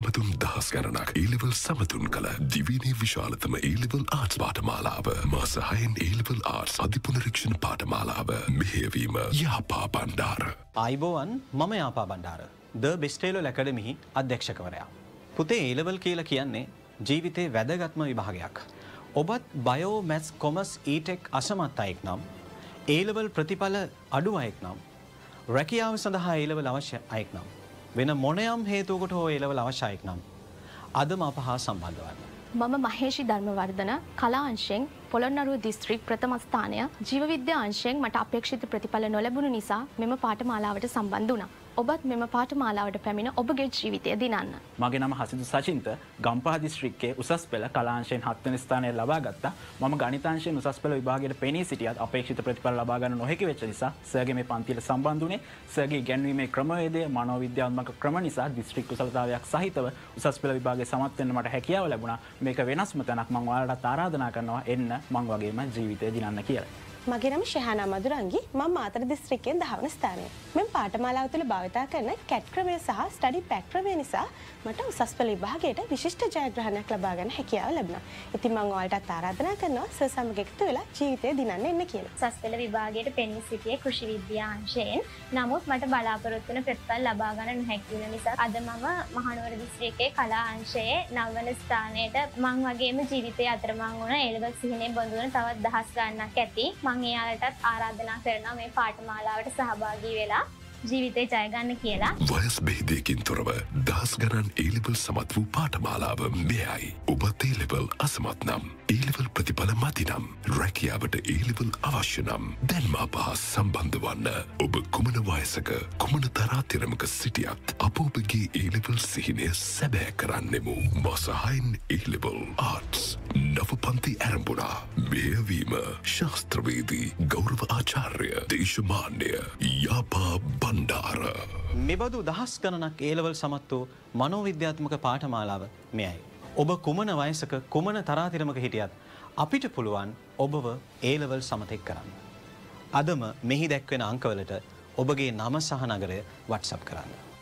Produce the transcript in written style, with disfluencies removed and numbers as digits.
සමතුන් දහස් ගණනක් A-level සමතුන් කළ දිවයිනේ විශාලතම A-level ආර්ට්ස් පාඨමාලාව මාස 6න් A-level ආර්ට්ස් අධිපුනරීක්ෂණ පාඨමාලාව මෙහෙයවීම යාපා බණ්ඩාර. ආයිබෝවන් මම යාපා බණ්ඩාර ද බෙස්ටේලෝ ඇකඩමි අධ්‍යක්ෂකවරයා. පුතේ A-level කියලා කියන්නේ ජීවිතේ වැදගත්ම විභාගයක්. ඔබත් බයෝ මැත්ස් කොමර්ස් ඊටෙක් අසමත් අයෙක් නම් A-level ප්‍රතිඵල අඩු අයෙක් නම් රැකියාව සඳහා A-level අවශ්‍ය අයෙක් නම් වෙන මොනයම් හේතුවකට හෝ A-level අවශ්‍ය අයෙක් නම් අදම අප හා සම්බන්ධ වන්න. මම මහේෂි ධර්මවර්ධන කලා අංශයෙන් පොළොන්නරුව දිස්ත්‍රික් ප්‍රථම ස්ථානය ජීව විද්‍යා අංශයෙන් මට අපේක්ෂිත ප්‍රතිඵල නොලැබුණු නිසා මෙම පාඨමාලාවට සම්බන්ධ වුණා. ඔබත් මෙම පාඨමාලාවට පැමිණ ඔබගේ ජීවිතය දිනන්න. මගේ නම හසිදු සචින්ත ගම්පහ දිස්ත්‍රික්කයේ උසස් පෙළ කලා අංශයෙන් 7 වෙනි ස්ථානය ලබා ගත්තා. මම ගණිතාංශයෙන් උසස් පෙළ විභාගයට පෙනී සිටියත් අපේක්ෂිත ප්‍රතිඵල ලබා ගන්න නොහැකි වෙච්ච නිසා සර්ගේ මේ පන්තියට සම්බන්ධ වුණේ. සර්ගේ ඉගැන්වීමේ ක්‍රමවේදය මනෝවිද්‍යාත්මක ක්‍රම නිසා දිස්ත්‍රික් කුසලතාවයක් සහිතව උසස් පෙළ විභාගයේ සමත් වෙන්න මට හැකියාව ලැබුණා. මේක වෙනස්ම තැනක්. මම ඔයාලටත් ආරාධනා කරනවා එන්න මං වගේම ජීවිතය දිනන්න කියලා. මගේ නම ශහානා මදුරංගි මම මාතර දිස්ත්‍රික්කයෙන් 10 වන ස්ථානයේ. මෙම පාඨමාලාව තුළ භාවිතා කරන කැට් ක්‍රමය සහ ස්ටඩි පැක් ක්‍රමය නිසා මට උසස් පෙළ විභාගයට විශිෂ්ට ජයග්‍රහණයක් ලබා ගන්න හැකියාව ලැබුණා. ඉතින් මම ඔයාලටත් ආරාධනා කරනවා සර් සමග එකතු වෙලා ජීවිතය දිනන්න එන්න කියලා. උසස් පෙළ විභාගයට පෙනී සිටියේ කෘෂි විද්‍යා අංශයෙන්. නමුත් මට බලාපොරොත්තු වන ප්‍රතිඵල ලබා ගන්න නොහැකි වුණ නිසා අද මම මහනුවර දිස්ත්‍රික්කයේ කලා අංශයේ 9 වන ස්ථානයට මං වගේම ජීවිතයේ අතරමං වුණ A-level සිහිනේ බඳු වන තවත් දහස් ගණනක් ඇති. මං එයාලටත් ආරාධනා කරනවා මේ පාඨමාලාවට සහභාගී වෙලා ජීවිතේ ජය ගන්න කියලා. වයස් බෙහෙදයකින් තොරව දහස් ගණන් A-level සමත් වූ පාඨමාලාව මෙයයි. ඔබ A-level අසමත් නම් A-level ප්‍රතිඵල මදි නම් රැකියාවට A-level අවශ්‍ය නම් දැන්ම අප හා සම්බන්ධ වන්න. ඔබ කුමන වයසක කුමන තරාතිරමක සිටියත් අප ඔබගේ A-level සිහිනය සැබෑ කරන්නෙමු. මාස 6න් A-level ආර්ට්ස් නව පන්ති ආරම්භුණා. මෙහෙයවීම ශාස්ත්‍රවේදී ගෞරව ආචාර්ය දේශමාන්‍ය යාපා බණ්ඩාර. මෙබඳු දහස් ගණනක් A-level සමත් වූ මනෝවිද්‍යාත්මක පාඨමාලාව මෙයයි. ඔබ කුමන වයසක කුමන තරාතිරමක හිටියත් අපිට පුළුවන් ඔබව A-level සමතෙක් කරන්න. අදම මෙහි දැක්වෙන අංකවලට ඔබගේ නම සහ නගරය WhatsApp කරන්න.